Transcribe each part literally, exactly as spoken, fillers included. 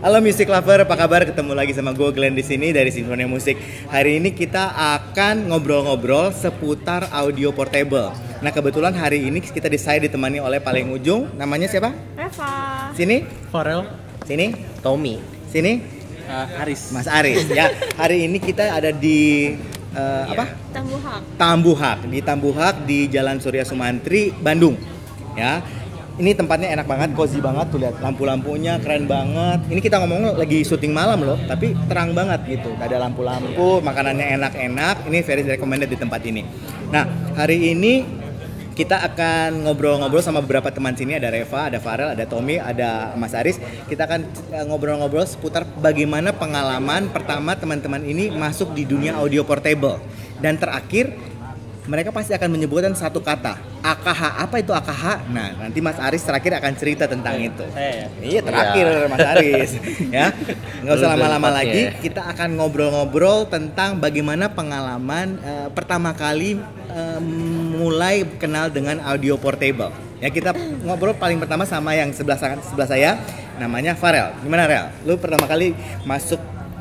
Halo Music Lover, apa kabar? Ketemu lagi sama gue Glenn di sini dari Sinfonia Musik. Hari ini kita akan ngobrol-ngobrol seputar audio portable. Nah kebetulan hari ini kita decide ditemani oleh paling ujung. Namanya siapa? Reva. Sini? Farel. Sini? Tommy. Sini? Uh, Aris. Mas Aris. Ya. Hari ini kita ada di uh, apa? Tambuhak. Tambuhak. Di Tambuhak di Jalan Surya Sumantri, Bandung. Ya. Ini tempatnya enak banget, cozy banget, tuh lihat lampu-lampunya keren banget. Ini kita ngomong lagi syuting malam loh, tapi terang banget gitu. Ada lampu-lampu, makanannya enak-enak. Ini very recommended di tempat ini. Nah, hari ini kita akan ngobrol-ngobrol sama beberapa teman sini. Ada Reva, ada Farel, ada Tommy, ada Mas Aris. Kita akan ngobrol-ngobrol seputar bagaimana pengalaman pertama teman-teman ini masuk di dunia audio portable. Dan terakhir, mereka pasti akan menyebutkan satu kata, A K H. Apa itu A K H? Nah, nanti Mas Aris terakhir akan cerita tentang itu. Saya. Iya, terakhir ya. Mas Aris. Ya, nggak usah lama-lama lagi. Kita akan ngobrol-ngobrol tentang bagaimana pengalaman uh, pertama kali uh, mulai kenal dengan audio portable. Ya, kita ngobrol paling pertama sama yang sebelah sebelah saya, namanya Farel. Gimana Rel? Lu pertama kali masuk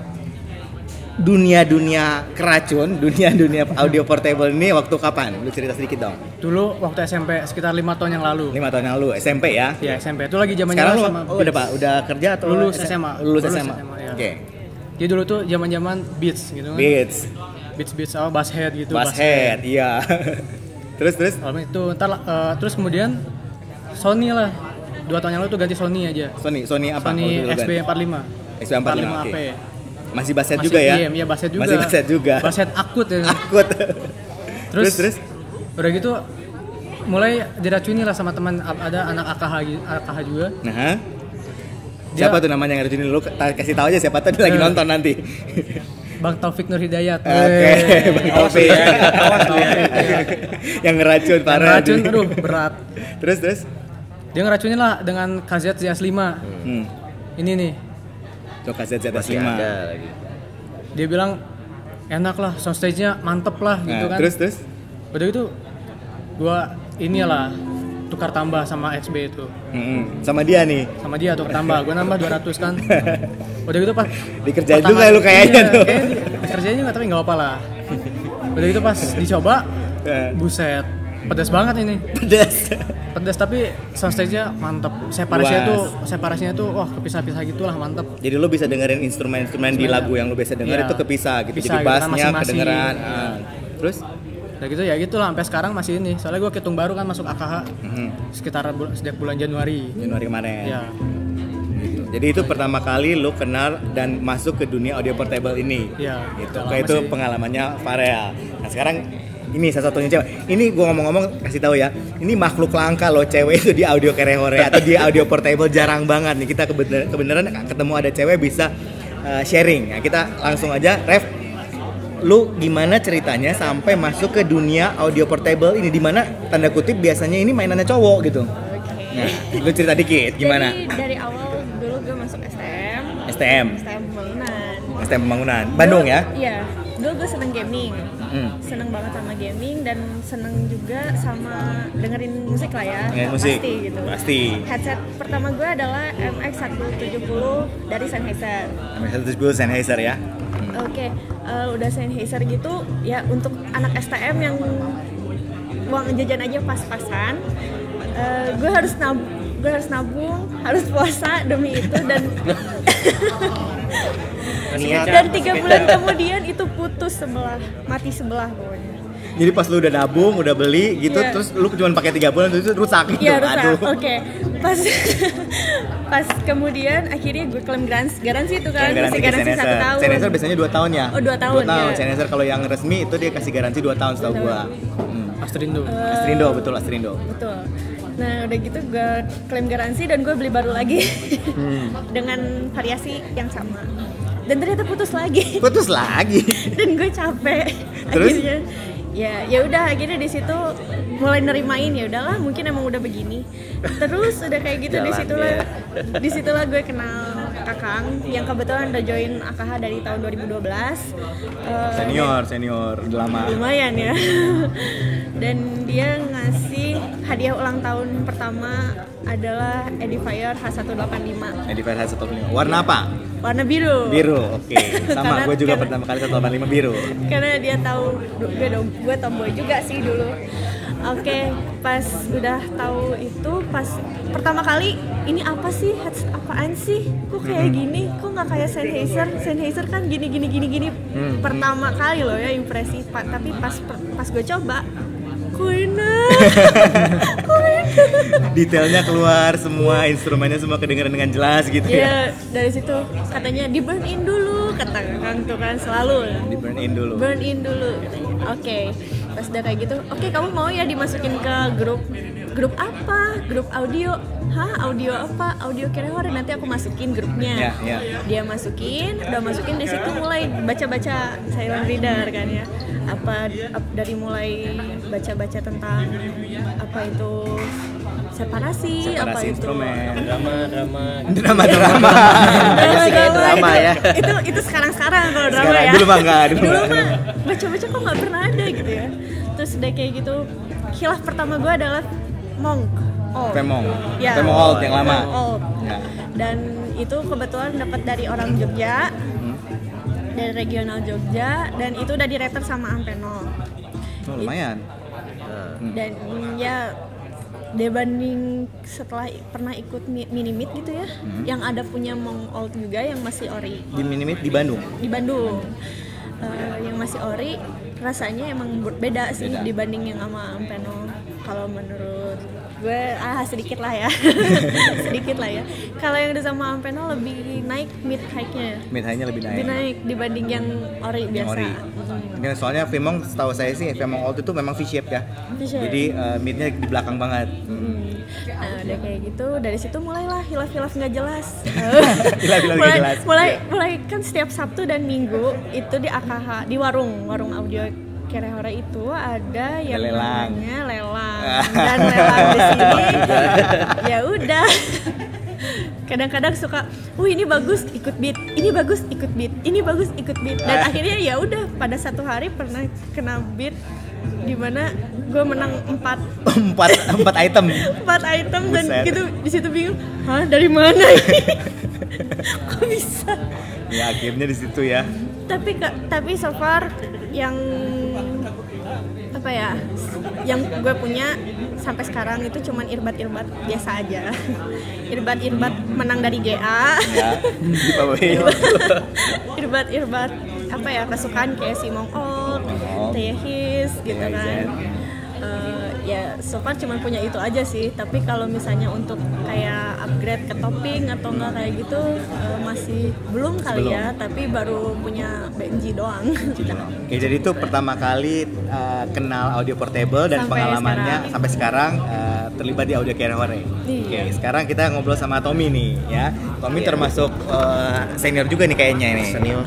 dunia-dunia keracun, dunia-dunia audio portable ini waktu kapan? Lu cerita sedikit dong. Dulu waktu S M P sekitar lima tahun yang lalu. lima tahun yang lalu, S M P ya? Iya, S M P. Itu lagi zaman-zaman Sekarang lu sama oh, udah Pak, udah kerja atau lulus S M A? Lulus, Lulus S M A. S M A, ya. Oke. Okay. Jadi dulu tuh zaman-zaman Beats gitu kan. Beats. Beats Beats apa bass head gitu, Bass head, iya. Terus terus Kalau itu ntar uh, terus kemudian Sony lah. Dua tahun yang lalu tuh ganti Sony aja. Sony, Sony apa? Sony X B empat puluh lima. X B empat puluh lima, A P. okay. Masih bass head Masih, juga ya? Iya, iya bass head juga. Masih bass head juga. Bass head akut ya. Akut. Terus, terus terus udah gitu mulai diracuni lah sama teman, ada anak A K H A K H juga. Nah. Dia, siapa tuh namanya yang racuni? Lu kasih tahu aja siapa tuh dia lagi uh, nonton nanti. Bang Taufik Nur Hidayat. Oke, okay. Bang Taufik. Yang ngeracun parah. Yang ngeracun, aduh berat. Terus terus dia ngeracunin lah dengan K Z Z S lima. Hmm. Ini nih. Coba K Z Z S lima. Lagi. Dia bilang enak lah, soundstage-nya mantep lah gitu nah, kan. Terus terus. Udah itu gua inilah tukar tambah sama X B itu. Mm-hmm. Sama dia nih. Sama dia tukar tambah, gua nambah dua ratus kan. Udah gitu pas dikerjain juga lu kayaknya iya, tuh. Kayaknya dikerjain juga tapi enggak apa-apa lah. Udah gitu pas dicoba, buset. Pedas banget ini. Pedas. Pedas tapi soundstage-nya mantep. Separasinya tuh, separasinya tuh wah kepisah-pisah gitulah mantep. Jadi lu bisa dengerin instrumen-instrumen di lagu yang lu biasa denger ya, itu kepisah gitu. Pisah, jadi bassnya gitu, kedengeran. Ya. Ah. Terus? Udah gitu ya gitu lah sampai sekarang masih ini. Soalnya gua ketung baru kan masuk A K H Mm-hmm. sekitar bul- sejak bulan Januari. Januari kemarin. Ya. Gitu. Jadi itu pertama kali lu kenal dan masuk ke dunia audio portable ini. Iya. Gitu. Kayak itu pengalamannya Farel. Nah sekarang ini salah satunya cewek. Ini gua ngomong-ngomong kasih tahu ya. Ini makhluk langka loh cewek itu di audio kerehore atau di audio portable jarang banget nih. Kita kebenaran, kebenaran ketemu ada cewek bisa uh, sharing. Nah, kita langsung aja, Rev. Lu gimana ceritanya sampai masuk ke dunia audio portable ini, di mana tanda kutip biasanya ini mainannya cowok gitu. Oke. Nah, lu cerita dikit gimana? Jadi dari awal dulu gue masuk S T M. S T M. S T M pembangunan. S T M pembangunan. Bandung ya? Iya. Dulu gue seneng gaming. Hmm. Seneng banget sama gaming dan seneng juga sama dengerin musik lah ya. Dengerin musik. Pasti gitu. Pasti. Headset pertama gue adalah M X seratus tujuh puluh dari Sennheiser. M X seratus tujuh puluh Sennheiser ya. Oke, okay. uh, udah Sennheiser gitu ya untuk anak S T M yang uang jajan aja pas-pasan. Uh, gue harus nabung, gue harus nabung, harus puasa demi itu dan dan tiga bulan kemudian itu putus sebelah, mati sebelah pokoknya. Jadi pas lu udah nabung, udah beli gitu, yeah. Terus lu cuma pakai tiga bulan terus rusak gitu. Iya rusak. Oke. Okay. Pas pas kemudian akhirnya gue klaim garansi, garansi itu kan, garansi, garansi, garansi satu tahun. Sennheiser biasanya dua tahun ya. Oh dua tahun. Dua tahun. Ya. Sennheiser kalau yang resmi itu dia kasih garansi dua tahun setahu gua. Hmm. Astrindo. Uh, Astrindo betul Astrindo. Betul. Nah udah gitu gue klaim garansi dan gue beli baru lagi hmm. dengan variasi yang sama. Dan ternyata putus lagi. Putus lagi. Dan gue capek. Terus? Akhirnya, ya ya udah akhirnya di situ mulai nerimain ya udahlah mungkin emang udah begini. Terus udah kayak gitu di situlah di situlah gue kenal Kakang yang kebetulan udah join A K H dari tahun dua ribu dua belas. Uh, senior senior udah lama. Lumayan ya. Dan dia ngasih hadiah ulang tahun pertama adalah Edifier H seratus delapan puluh lima. Edifier H seratus delapan puluh lima. Warna apa? Warna biru. Biru, oke. Okay. Sama, gue juga karena, pertama kali seratus delapan puluh lima biru. Karena dia tahu gue gue tomboy juga sih dulu. Oke, okay, pas udah tahu itu, pas pertama kali ini apa sih, headset apaan sih, kok kayak gini, kok nggak kayak Sennheiser, Sennheiser kan gini gini gini gini. Hmm. Pertama kali loh ya impresi, pa, tapi pas pas gue coba, kok enak, kok enak. Detailnya keluar, semua instrumennya semua kedengaran dengan jelas gitu ya. Iya, dari situ katanya di burn in dulu, kata Kang tuh kan selalu. Di burn in dulu. Burn in dulu. Oke. Okay. Pas udah kayak gitu, oke okay, kamu mau ya dimasukin ke grup grup apa? Grup audio. Hah, audio apa? Audio Kerehore, nanti aku masukin grupnya. Yeah, yeah. Dia masukin, udah masukin di situ mulai baca-baca silent reader kan ya. Apa dari mulai baca-baca tentang apa itu separasi, separasi apa instrumen, itu drama drama drama drama sih kayak drama ya. Itu itu sekarang-sekarang kalau drama sekarang, ya. Dulu mah enggak, dulu, dulu mah baca-baca kok nggak pernah ada gitu ya. Terus udah kayak gitu, khilaf pertama gue adalah Monk. Oh. Femong. Ya. Femong old yang lama. Old. Ya. Dan itu kebetulan dapat dari orang Jogja. Hmm. Dari regional Jogja, dan itu udah di-rater sama Amphenol. Oh, lumayan. Dan ya dibanding setelah pernah ikut Minimit gitu ya, hmm. yang ada punya Monk Old juga yang masih ori. Di Minimit di Bandung. Di Bandung. Uh, yang masih ori rasanya emang beda sih beda. Dibanding yang sama Amphenol. Kalau menurut gue ah sedikit lah ya. sedikit lah ya. Kalau yang udah sama Amphenol lebih naik mid high-nya. Mid high-nya lebih naik. Lebih naik dibanding yang ori biasa. Ori. Hmm. Soalnya Femong setahu saya sih Femong Old itu memang V-shape ya. V-shape. Jadi uh, midnya di belakang banget. Hmm. Nah, udah kayak gitu, dari situ mulailah hilaf-hilaf nggak jelas. hilaf-hilaf mulai, jelas. Mulai, mulai kan setiap Sabtu dan Minggu itu di A K H, di warung, warung audio Kerehore itu ada yang lelang. namanya lelang. Dan lelang di sini, ya udah. Kadang-kadang suka, "Uh, ini bagus, ikut beat. Ini bagus, ikut beat. Ini bagus, ikut beat." Dan akhirnya ya udah, pada satu hari pernah kena beat di mana gue menang empat empat empat item empat item. Buset. Dan gitu di situ bingung, hah dari mana ini? Kok bisa? Ya akhirnya di situ ya. Tapi tapi so far yang apa ya, yang gue punya sampai sekarang itu cuman irbat-irbat biasa aja. Irbat-irbat menang dari G A. Ya, irbat-irbat apa ya, kesukaan kayak si Monk Old, Tehis gitu kan. Uh, ya so far cuma punya itu aja sih. Tapi kalau misalnya untuk kayak upgrade ke topping atau enggak kayak gitu uh, masih belum kali belum. Ya. Tapi baru punya B N G doang. Oke, jadi itu pertama kali uh, kenal audio portable dan sampai pengalamannya sekarang. Sampai sekarang uh, terlibat di audio Kerehore. Oke, sekarang kita ngobrol sama Tommy nih ya. Tommy iya. termasuk uh, senior juga nih kayaknya ini. Senior.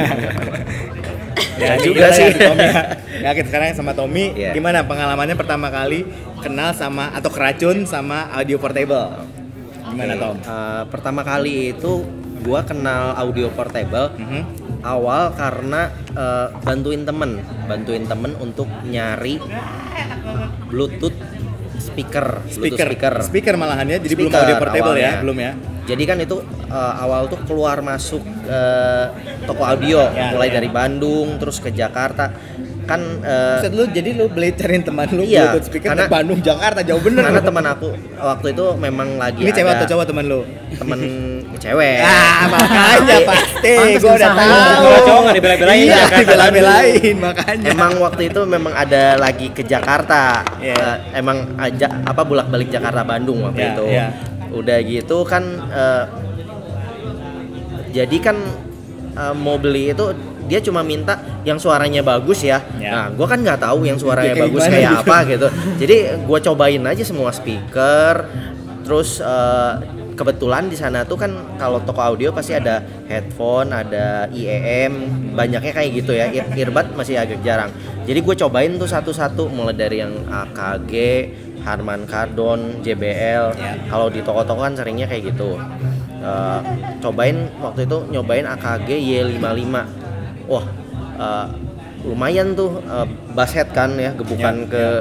Ya juga sih. Tommy ya. Ya kita sekarang sama Tommy, yeah. Gimana pengalamannya pertama kali kenal sama atau keracun sama audio portable? Gimana okay. Tom? Uh, pertama kali itu gua kenal audio portable mm-hmm. awal karena uh, bantuin temen, bantuin temen untuk nyari Bluetooth speaker, speaker, Bluetooth speaker, speaker malahannya. Jadi speaker, belum audio portable awalnya. Ya, belum ya? Jadi kan itu uh, awal tuh keluar masuk uh, toko audio, ya, mulai ya. Dari Bandung terus ke Jakarta. Kan uh, lu jadi lu beli cariin teman lu iya, Bluetooth speaker ke Bandung Jakarta jauh bener. Karena teman aku waktu itu memang lagi ini ada cewek atau cowok teman lu? Temen cewek. Ah, makanya pasti gua udah tahu. Kalau cowok enggak dibela-belain iya, ya, dibela-belain makanya. Emang waktu itu memang ada lagi ke Jakarta. Yeah. Uh, emang aja apa bolak-balik Jakarta Bandung waktu yeah, itu. Yeah. Udah gitu kan uh, jadi kan uh, mau beli itu dia cuma minta yang suaranya bagus ya. ya. Nah, gue kan nggak tahu yang suaranya kayak bagus kayak gitu. Apa gitu. Jadi gue cobain aja semua speaker. Terus uh, kebetulan di sana tuh kan kalau toko audio pasti ada headphone, ada I E M, banyaknya kayak gitu ya. Earbud masih agak jarang. Jadi gue cobain tuh satu-satu, mulai dari yang A K G, Harman Kardon, J B L. Ya. Kalau di toko-toko kan seringnya kayak gitu. Uh, cobain waktu itu nyobain A K G Y lima puluh lima. Wah, uh, lumayan tuh uh, bass head kan ya, gebukan ya, ke ya.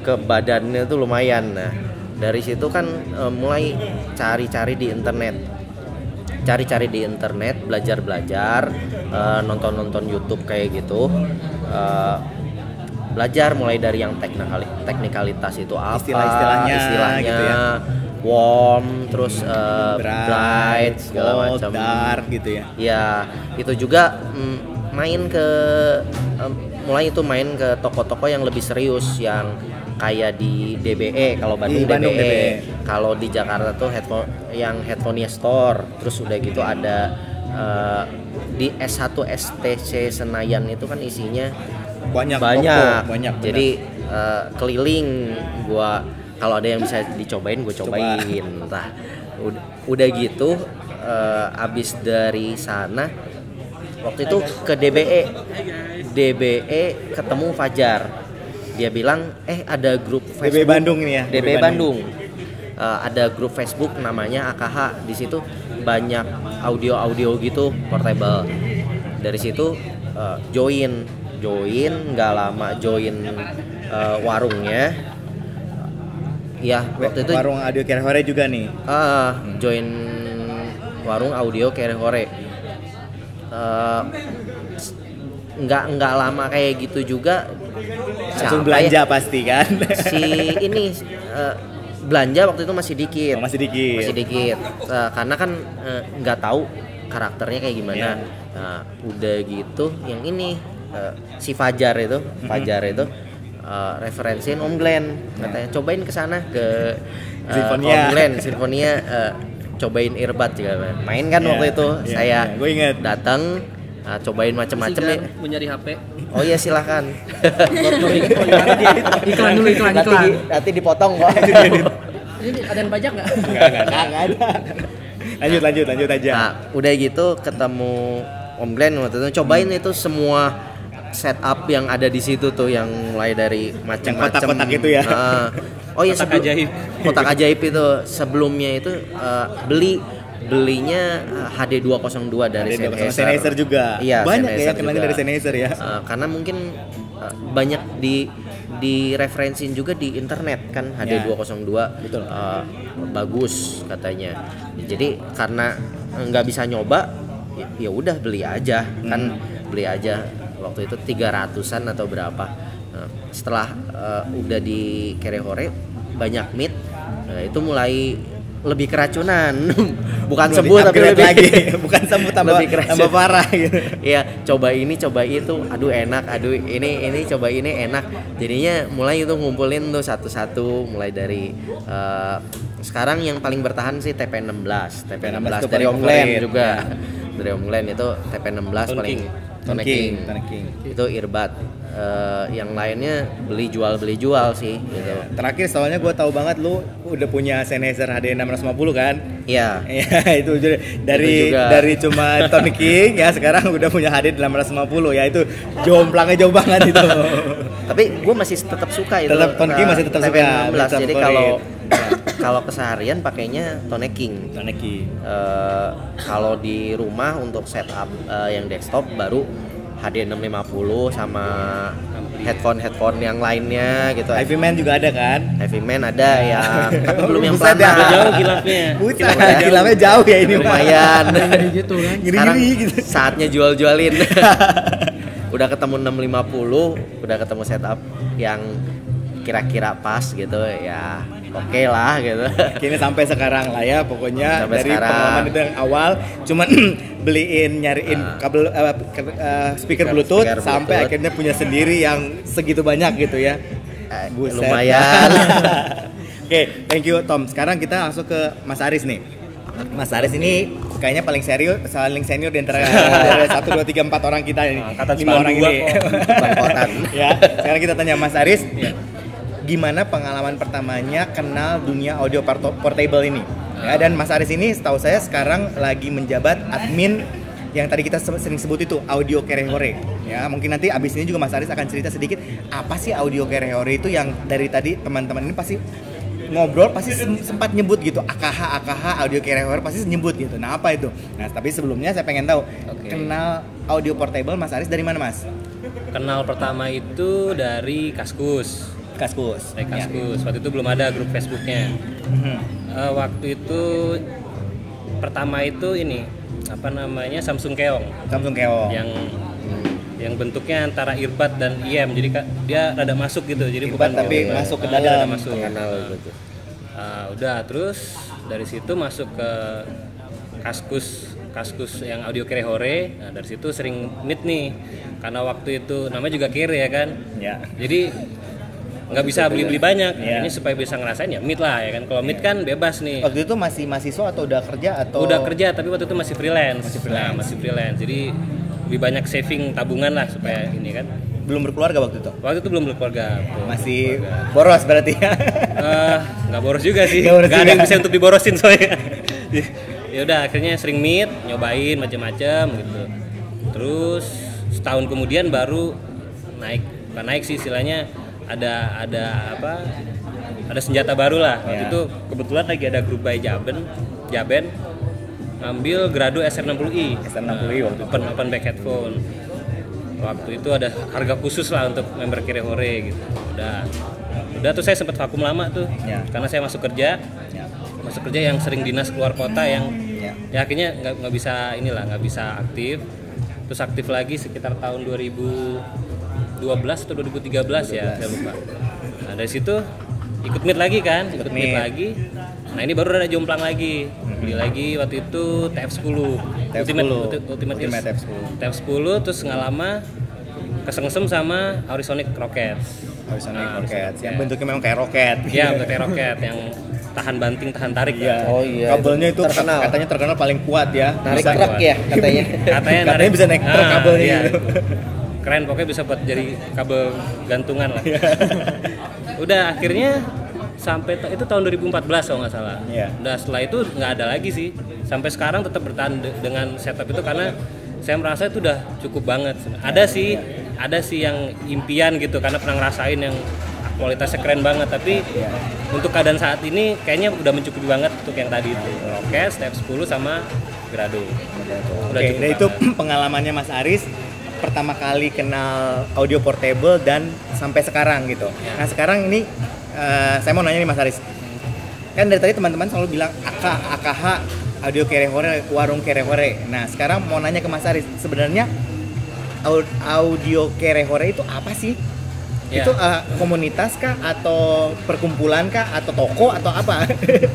ke badannya tuh lumayan. Nah dari situ kan uh, mulai cari-cari di internet, cari-cari di internet, belajar-belajar, uh, nonton-nonton YouTube kayak gitu, uh, belajar mulai dari yang teknikali, teknikalitas itu apa, istilah-istilahnya, istilahnya, gitu ya. warm, terus uh, bright, bright segala macam, dark gitu ya. Ya itu juga mm, main ke um, mulai itu main ke toko-toko yang lebih serius, yang kayak di D B E, kalau Bandung, Bandung D B E. D B E. Kalau di Jakarta tuh headphone yang Headphonea Store. Terus udah gitu ada uh, di S satu S T C Senayan itu kan isinya banyak banyak, toko, banyak jadi uh, keliling gua, kalau ada yang bisa dicobain gue cobain. Nah udah, udah gitu uh, abis dari sana waktu itu ke D B E, D B E ketemu Fajar. Dia bilang, eh ada grup Facebook, D B E Bandung ini ya. D B E Bandung. Uh, ada grup Facebook namanya A K H. Di situ banyak audio-audio gitu portable. Dari situ uh, join, join, nggak lama join uh, warungnya. Ya waktu itu warung audio Kerehore juga nih. Uh, join warung audio Kerehore. Uh, nggak nggak lama kayak gitu juga langsung belanja ya? Pasti kan si ini uh, belanja waktu itu masih dikit, oh, masih dikit masih dikit uh, karena kan nggak uh, tahu karakternya kayak gimana. Yeah. Nah, udah gitu yang ini uh, si Fajar itu mm-hmm. Fajar itu uh, referensiin Om Glenn, katanya yeah. cobain kesana ke uh, Om Glenn Sinfonia, uh, cobain earbud juga main kan. Yeah. Waktu itu yeah, saya yeah. gue inget datang. Nah, cobain macam-macam nih. Mau nyari H P. Oh iya silahkan. iklan dulu iklan iklan. Nanti, nanti dipotong kok. Ini ada yang pajak nggak? Nggak nggak nggak ada. Lanjut lanjut lanjut aja. Nah udah gitu ketemu Om Glenn waktu itu, cobain hmm. itu semua setup yang ada di situ tuh, yang mulai dari macam-macam. Kotak-kotak itu ya. Uh, oh iya kotak ajaib. Kotak ajaib itu sebelumnya itu uh, beli belinya H D dua nol dua dari Sennheiser. Sennheiser juga. Iya, banyak ya kenalnya dari Sennheiser ya. Uh, karena mungkin uh, banyak di di referensin juga di internet kan H D dua nol dua ya. uh, bagus katanya. Jadi karena nggak bisa nyoba, ya udah beli aja hmm. kan, beli aja waktu itu tiga ratusan atau berapa. Uh, setelah uh, udah di Kerehore banyak meet, uh, itu mulai lebih keracunan. Bukan sembuh tapi lebih lagi. Bukan sembuh tambah tambah parah gitu. Iya, coba ini coba itu, aduh enak, aduh ini ini coba ini enak. Jadinya mulai itu ngumpulin tuh satu-satu, mulai dari uh, sekarang yang paling bertahan sih T P enam belas, T P enam belas dari Om Glenn juga. Dari Om Glenn itu T P enam belas paling Tone King. Itu earbud. Uh, yang lainnya beli jual beli jual sih gitu. Terakhir soalnya gue tahu banget lu udah punya Sennheiser H D enam lima nol kan? Iya. Iya itu dari itu dari cuma Tone King ya sekarang udah punya H D enam lima nol ya, itu jomplangnya jauh banget itu. Tapi gue masih tetap suka itu. Tetap Tone King masih tetap suka. enam belas. Jadi kalau kalau keseharian pakainya Tone King. Tone King. Uh, kalau di rumah untuk setup uh, yang desktop baru H D enam lima nol sama headphone-headphone yang lainnya gitu. Heavy Man juga ada kan? Heavy Man ada ya, tapi belum yang pelan. Jauh kilapnya. Bukan, kilapnya jauh ya ini. Lumayan. gitu kan. Sekarang gitu. Saatnya jual-jualin. Udah ketemu enam lima nol, udah ketemu setup yang kira-kira pas gitu ya. Oke okay lah gitu. Kini sampai sekarang lah ya pokoknya. Sampai dari sekarang. Pengalaman itu yang awal cuman beliin nyariin uh, kabel uh, uh, speaker Bluetooth speaker sampai Bluetooth. Akhirnya punya sendiri yang segitu banyak gitu ya. Uh, lumayan. Oke, okay, thank you Tom. Sekarang kita langsung ke Mas Aris nih. Mas Aris ini kayaknya paling serius, paling senior di antara satu dua tiga empat orang kita ini. lima orang ini. Ya, sekarang kita tanya Mas Aris. Ya. Gimana pengalaman pertamanya kenal dunia audio portable ini? Ya, dan Mas Aris ini setahu saya sekarang lagi menjabat admin yang tadi kita sering sebut itu Audio Kerehore. Ya, mungkin nanti abis ini juga Mas Aris akan cerita sedikit apa sih Audio Kerehore itu, yang dari tadi teman-teman ini pasti ngobrol pasti sempat nyebut gitu A K H A K H Audio Kerehore pasti nyebut gitu. Nah, apa itu? Nah, tapi sebelumnya saya pengen tahu okay. kenal audio portable Mas Aris dari mana, Mas? Kenal pertama itu dari Kaskus. Kaskus. naik Kaskus. Waktu itu belum ada grup Facebooknya. Mhm. Uh, waktu itu pertama itu ini apa namanya Samsung Keong Samsung Keong. yang yang bentuknya antara earbud dan I M, jadi Kak, dia rada masuk gitu, jadi Earbud bukan tapi earbud. masuk ke Ah, dia dalam. rada masuk. Pengenal Ah. gitu. Ah, udah terus dari situ masuk ke Kaskus Kaskus yang audio Kere Hore. Nah, dari situ sering meet nih, karena waktu itu namanya juga Kere ya kan, Ya. jadi nggak bisa beli-beli banyak. Iya. Ini supaya bisa ngerasain ya meet lah ya kan. Kalau meet kan bebas nih. Waktu itu masih mahasiswa atau udah kerja atau Udah kerja tapi waktu itu masih freelance. Masih freelance. Nah, masih freelance. Jadi lebih banyak saving tabungan lah supaya ini kan. belum berkeluarga waktu itu? Waktu itu belum berkeluarga. belum Masih berkeluarga. boros berarti ya. Eh, nggak boros juga sih. Nggak boros Nggak ada juga. yang bisa untuk diborosin soalnya. Ya udah akhirnya sering meet, nyobain macam-macam gitu. Terus setahun kemudian baru naik, bukan naik sih istilahnya, ada ada apa? Ada senjata baru lah. Waktu Ya. itu kebetulan lagi ada grup by Jaben, Jaben ngambil Grado S R enam puluh i. S R enam puluh i waktu itu. Open open back headphone. Waktu itu ada harga khusus lah untuk member Kere Hore gitu. Udah, udah tuh saya sempat vakum lama tuh, Ya. karena saya masuk kerja, Ya. masuk kerja yang sering dinas keluar kota yang, Ya. ya akhirnya nggak nggak bisa inilah, nggak bisa aktif. Terus aktif lagi sekitar tahun dua ribu dua belas atau dua ribu tiga belas ya, saya lupa. Nah dari situ ikut meet lagi kan, ikut meet meet. lagi. Nah ini baru ada jomplang lagi, beli lagi waktu itu T F sepuluh, T F Ultimate, sepuluh. Ultimate, Ultimate, Ultimate Ears. T F sepuluh. T F sepuluh terus nggak lama kesengsem sama Aurisonic Rockets. Horizontal Nah, roket yang ya. bentuknya memang kayak roket. Iya, bentuk kayak roket yang tahan banting, tahan tarik. Iya. kan. Oh iya, Kabelnya itu terkenal. katanya terkenal paling kuat ya. Narik Bisa- truk ya katanya. Katanya, Katanya bisa naik truk kabelnya iya. gitu. Keren, pokoknya bisa buat jadi kabel gantungan lah. Udah akhirnya sampai ta- itu tahun dua ribu empat belas kalau nggak salah. Iya. Udah setelah itu nggak ada lagi sih. Sampai sekarang tetap bertahan de- dengan setup itu karena saya merasa itu udah cukup banget. Ada sih, ada sih yang impian gitu karena pernah ngerasain yang kualitasnya keren banget, tapi untuk keadaan saat ini kayaknya udah mencukupi banget untuk yang tadi itu. Rockets, T F sepuluh sama Grado. Udah Oke, cukup nah itu banget. pengalamannya Mas Aris pertama kali kenal audio portable dan sampai sekarang gitu. Ya. Nah sekarang ini eh, saya mau nanya nih Mas Aris, kan dari tadi teman-teman selalu bilang A K A K H audio Kere Hore, warung Kere Hore. Nah sekarang mau nanya ke Mas Aris, sebenarnya au- audio Kere Hore itu apa sih? Ya. Itu eh, komunitas kah atau perkumpulan kah atau toko atau apa?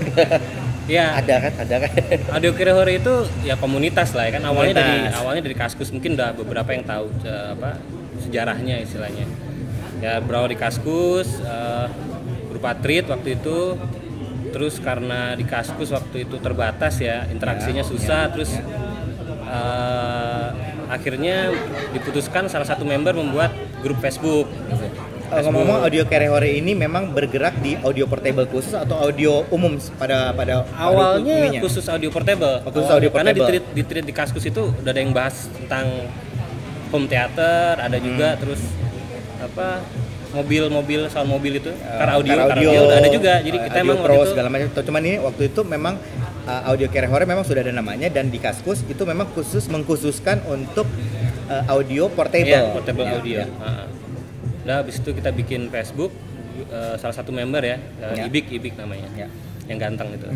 Ya, Ada kan, ada kan. Audio Kere Hore itu ya komunitas lah ya kan, awalnya dari Komunitas. awalnya dari Kaskus, mungkin udah beberapa yang tahu eh, apa sejarahnya istilahnya. Ya berawal di Kaskus, eh, berupa treat waktu itu, terus karena di Kaskus waktu itu terbatas ya, interaksinya Ya, susah, ya, terus ya. eh, akhirnya diputuskan salah satu member membuat grup Facebook. Eh, ngomong-ngomong audio Kere Hore ini memang bergerak di audio portable khusus atau audio umum pada pada pada Awalnya ininya? khusus audio portable. Oh, khusus audio Karena di portable. treat, di treat di Kaskus itu udah ada yang bahas tentang home theater, ada juga Hmm. terus apa mobil-mobil sound mobil itu, Eh, car audio, car car audio udah ada juga. Jadi eh, kita audio emang pro waktu itu segala macam. Cuman ini waktu itu memang uh, audio Kere Hore memang sudah ada namanya dan di Kaskus itu memang khusus mengkhususkan untuk uh, audio portable. iya, portable Ya, audio. ya. Heeh. Udah habis itu kita bikin Facebook, eh, salah satu member ya, eh, Ya. Ibik Ibik namanya. Ya. Yang ganteng itu.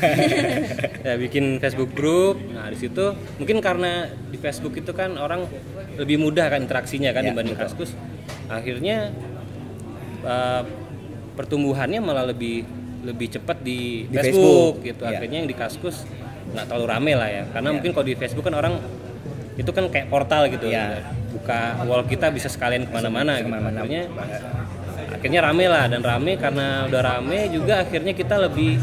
Ya bikin Facebook group. Nah, di situ mungkin karena di Facebook itu kan orang lebih mudah kan interaksinya kan Ya, dibanding betul. Kaskus. Akhirnya eh, pertumbuhannya malah lebih lebih cepat di, Di Facebook, Facebook, gitu. ya. Akhirnya yang di Kaskus nggak terlalu rame lah ya. Karena Ya. mungkin kalau di Facebook kan orang itu kan kayak portal gitu. Ya. Buka wall kita bisa sekalian kemana-mana. Bisa Gitu. kemana-mana. Akhirnya akhirnya rame lah, dan rame karena udah rame juga akhirnya kita lebih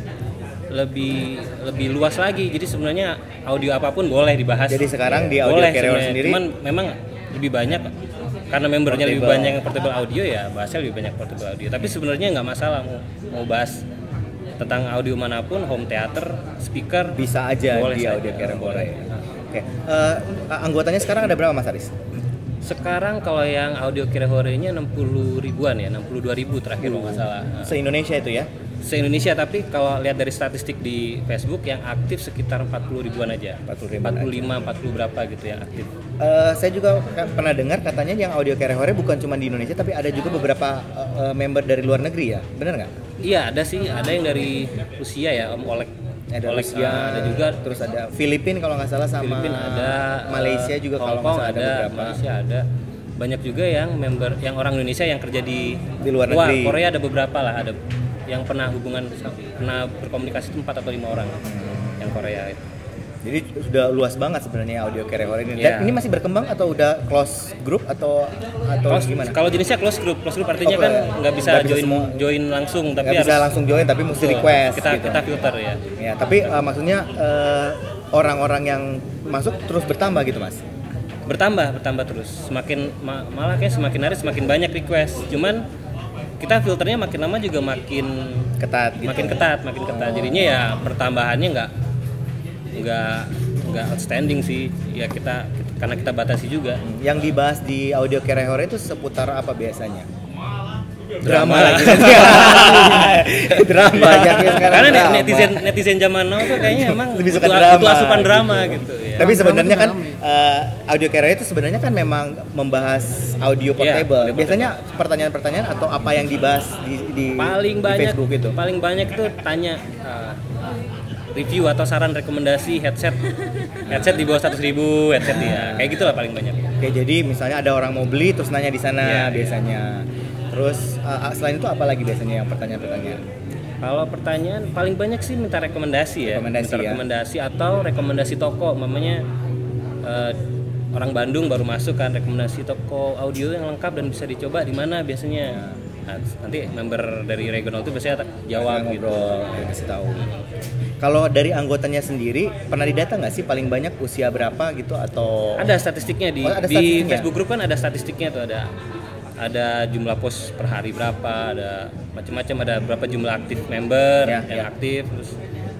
lebih lebih luas lagi. Jadi sebenarnya audio apapun boleh dibahas. Jadi sekarang di audio boleh Kere Hore sebenarnya. sendiri Cuman memang lebih banyak karena membernya lebih Portable. banyak yang portable audio, ya bahasnya lebih banyak portable audio. Tapi sebenarnya nggak masalah mau mau bahas tentang audio manapun, home theater, speaker, Bisa aja boleh di saja. audio Kere Hore. Boleh. Oke. Eh, anggotanya sekarang ada berapa Mas Aris? Sekarang kalau yang audio Kere Hore-nya enam puluh ribuan ya, enam puluh dua ribu terakhir kalau nggak salah. Se-Indonesia itu ya? se-Indonesia, tapi kalau lihat dari statistik di Facebook yang aktif sekitar empat puluh ribuan aja. empat puluh ribuan empat puluh lima, empat puluh berapa gitu yang aktif. Uh, saya juga pernah dengar katanya yang Audio Care Hore bukan cuma di Indonesia tapi ada juga beberapa uh, member dari luar negeri ya, benar nggak? Iya ada sih, ada yang dari Rusia ya, Om Olek. Ada Olek, Rusia, uh, ada juga. Terus ada Filipina kalau nggak salah sama Filipina ada, Malaysia juga Hong kalau nggak Kong salah ada, ada beberapa. Malaysia ada. Banyak juga yang member, yang orang Indonesia yang kerja di, Di luar negeri. Korea ada beberapa lah, ada yang pernah hubungan, pernah berkomunikasi itu empat atau lima orang hmm. yang Korea itu. Jadi sudah luas banget sebenarnya Audio Care Hore ini. Yeah. Dan ini masih berkembang atau udah close group atau atau Close, gimana? kalau jenisnya close group, close group artinya Oh, kan nggak bisa, nggak bisa join semua. join langsung, tapi Nggak harus bisa langsung join tapi mesti betul, request. Kita gitu. kita filter ya. Ya, tapi uh, maksudnya uh, orang-orang yang masuk terus bertambah gitu mas? Bertambah, bertambah terus. Semakin ma- malah kayak semakin hari semakin banyak request. Cuman kita filternya makin lama juga makin Ketat gitu. makin ketat, makin ketat. Jadinya ya pertambahannya nggak nggak nggak outstanding sih. Ya kita, kita karena kita batasi juga. Yang dibahas di Audio Care Hore itu seputar apa biasanya? Drama. lagi. Drama banyak ya sekarang. Karena drama. netizen netizen zaman now tuh kayaknya emang Lebih suka butuh, drama, butuh asupan gitu. drama gitu ya. Tapi sebenarnya kan Drama itu uh, Audio Care Hore itu sebenarnya kan memang membahas audio portable. audio Biasanya pertanyaan-pertanyaan atau apa yang dibahas di, di, paling di banyak Facebook itu? paling banyak itu tanya uh, review atau saran rekomendasi headset headset di bawah seratus ribu headset ya kayak gitulah paling banyak. Oke, jadi misalnya ada orang mau beli terus nanya di sana Iya, biasanya. Terus uh, selain itu apa lagi biasanya yang pertanyaan-pertanyaan? Kalau pertanyaan paling banyak sih minta rekomendasi ya, Rekomendasi minta ya. rekomendasi atau rekomendasi toko, mamanya uh, orang Bandung baru masuk kan, rekomendasi toko audio yang lengkap dan bisa dicoba di mana biasanya. Nah, nanti member dari regional itu biasanya jawab gitu. Ngobrol, ya, kasih tahu. Kalau dari anggotanya sendiri pernah didata nggak sih paling banyak usia berapa gitu atau Ada statistiknya di Oh, ada di statistiknya? Facebook group kan ada statistiknya tuh, ada ada jumlah post per hari berapa, ada macam-macam, ada berapa jumlah aktif member Ya, yang ya. aktif. Terus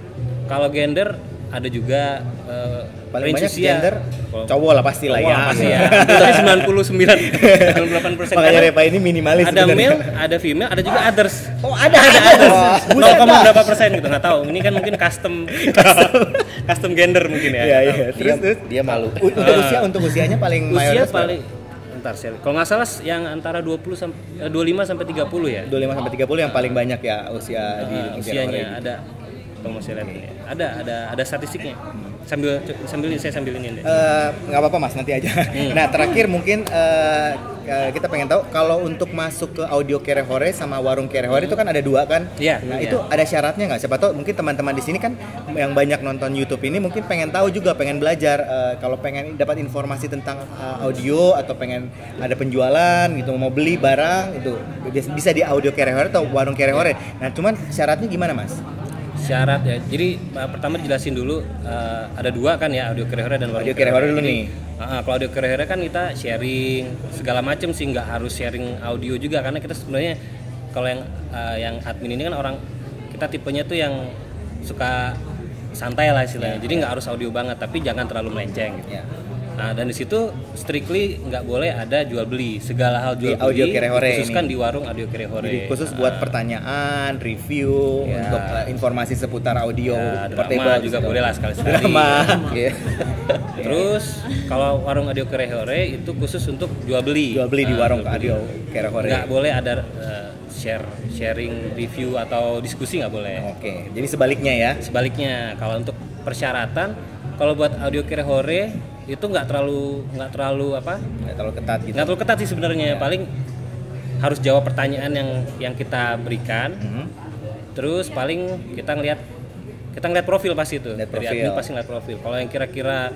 kalau gender ada juga uh, paling range banyak usia. gender Kalau- cowok lah pasti lah cowok ya. lah pasti ya. Tapi sembilan puluh sembilan, sembilan puluh delapan persen Makanya Repa ini minimalis ada sebenarnya. male, ada female, ada juga others. Oh, ada ada. nol koma berapa persen gitu, nggak tahu. Ini kan mungkin custom custom, custom gender mungkin ya. Iya, nggak iya. tahu. Terus terus Dia malu. U- untuk usia untuk usianya paling Usia mayoritas paling entar sih. Kalau nggak salah yang antara dua puluh sampai dua puluh lima sampai tiga puluh ya. dua puluh lima sampai tiga puluh yang paling banyak ya usia di Uh, di usianya Care Hore. ada kalau mau saya lihat ini. Ada ada ada statistiknya. Sambil sambil saya sambil ini deh. Eh, nggak apa-apa mas, nanti aja. Hmm. Nah terakhir mungkin eh, eh, kita pengen tahu kalau untuk masuk ke Audio Care Hore sama Warung Care Hore itu kan ada dua kan? Iya, Nah iya. itu ada syaratnya nggak? Siapa tahu mungkin teman-teman di sini kan yang banyak nonton YouTube ini mungkin pengen tahu juga, pengen belajar. Eh, kalau pengen dapat informasi tentang eh, audio atau pengen ada penjualan gitu, mau beli barang itu bisa- bisa di Audio Care Hore atau Warung Care Hore. Nah cuman syaratnya gimana mas? Syarat ya. Jadi uh, pertama dijelasin dulu uh, ada dua kan ya, Audio Care Hore dan Warung Audio Care Hore dulu Jadi, nih. uh, kalau Audio Care Hore kan kita sharing segala macam sih, nggak harus sharing audio juga karena kita sebenarnya kalau yang uh, yang admin ini kan orang kita tipenya tuh yang suka santai lah istilahnya. Ya, Jadi nggak harus audio banget, tapi jangan terlalu melenceng gitu. Ya. Nah, dan di situ strictly nggak boleh ada jual beli, segala hal jual Di Audio beli Care Hore dikhususkan ini. di warung Audio Care Hore. Jadi khusus Nah, buat pertanyaan, review, Ya. untuk uh, informasi seputar audio ya, portable drama juga gitu. boleh lah sekali-sekali. Drama. Iya. Terus kalau warung Audio Care Hore itu khusus untuk jual beli. Jual beli di Nah, warung jual beli. Audio Care Hore. Nggak boleh ada uh, share sharing review atau diskusi nggak boleh. Oke, jadi sebaliknya ya. Sebaliknya kalau untuk persyaratan, kalau buat Audio Care Hore itu nggak terlalu nggak terlalu apa? Nggak terlalu ketat gitu. Nggak terlalu ketat sih sebenarnya. Ya. Paling harus jawab pertanyaan yang yang kita berikan. Mhm. Terus paling kita ngelihat kita ngeliat profil pasti itu. Lihat Dari profil. admin pasti ngeliat profil. Kalau yang kira-kira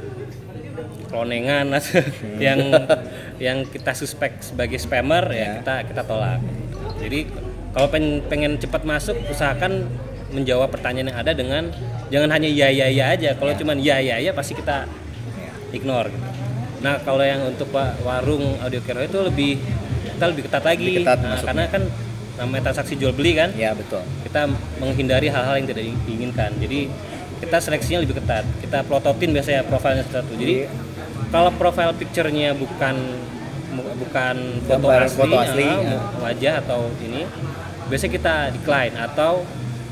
klonengan yang yang kita suspek sebagai spammer ya, Ya. kita kita tolak. Jadi kalau pengen pengen cepat masuk, usahakan menjawab pertanyaan yang ada dengan jangan hanya ya ya ya aja. Kalau Ya. cuman ya ya ya pasti kita Ya. ignore gitu. Nah, kalau yang untuk wa- warung Audio Care itu lebih kita lebih ketat lagi. Lebih ketat Nah, masuknya. karena kan namanya transaksi jual beli kan. Ya betul. Kita menghindari hal-hal yang tidak diinginkan. Jadi kita seleksinya lebih ketat. Kita plototin biasanya profilnya satu. Jadi kalau profile picture-nya bukan mu- bukan foto Gambar asli, foto asli, ah, ya. wajah atau ini, biasanya kita decline atau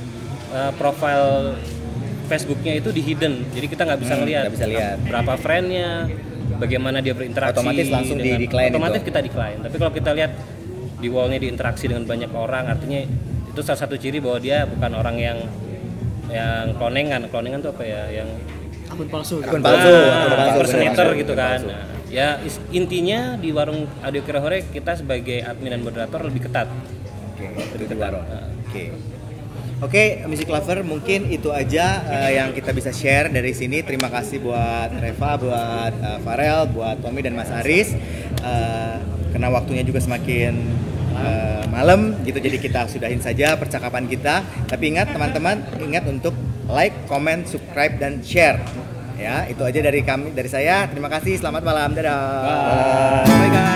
uh, profile Facebooknya itu di hidden, jadi kita nggak bisa Hmm, ngelihat nggak bisa lihat. berapa friendnya, bagaimana dia berinteraksi. Otomatis langsung di dengan- decline otomatis itu. kita decline. Tapi kalau kita lihat di wallnya diinteraksi dengan banyak orang, artinya itu salah satu ciri bahwa dia bukan orang yang yang klonengan. Klonengan itu apa ya? Yang Akun palsu. Akun palsu, Nah, akun palsu, impersonator benar. gitu kan. Nah, ya is- intinya di warung Audio Kirahore kita sebagai admin dan moderator lebih ketat. Oke, itu di warung. Oke. Oke, Music Lover, mungkin itu aja uh, yang kita bisa share dari sini. Terima kasih buat Reva, buat uh, Farel, buat Tommy dan Mas Aris. Uh, karena waktunya juga semakin uh, malam gitu, jadi kita sudahin saja percakapan kita. Tapi ingat teman-teman, ingat untuk like, comment, subscribe dan share. Ya, itu aja dari kami, dari saya. Terima kasih. Selamat malam. Dadah. Bye guys.